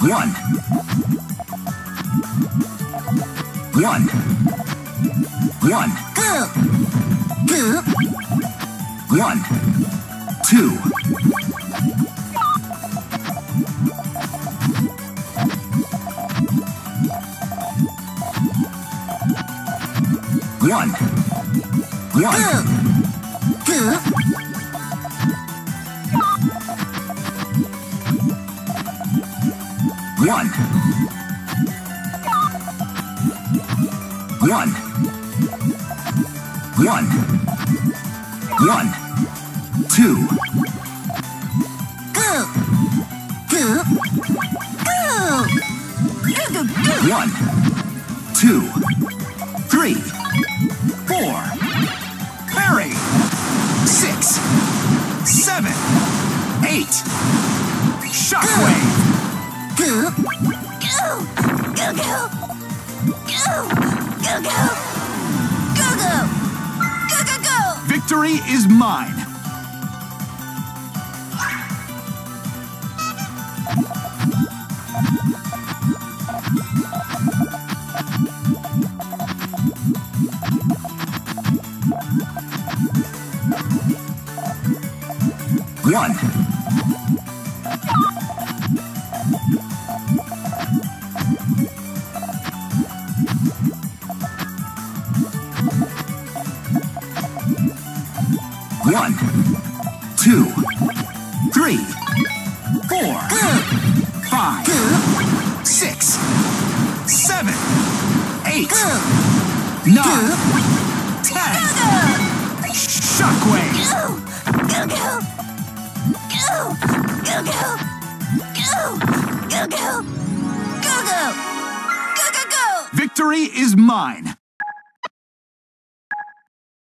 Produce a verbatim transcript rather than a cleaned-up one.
One. One. One. Go. Go. One. Two. One. One. Go. Go. One. One. One. One. Two. Go. Go. Go. Go, go, go. One. Two. Three. Four. Parry. Six. Seven. Eight. Shockwave. Go. Go. Go, go. Go. Go, go. Go, go. Go, go, go. Victory is mine. One. One, two, three, four, five, six, seven, eight, nine, ten. Shockwave. Go, go, go, go, go, go, go, go, go, go, go, go, go. Victory is mine.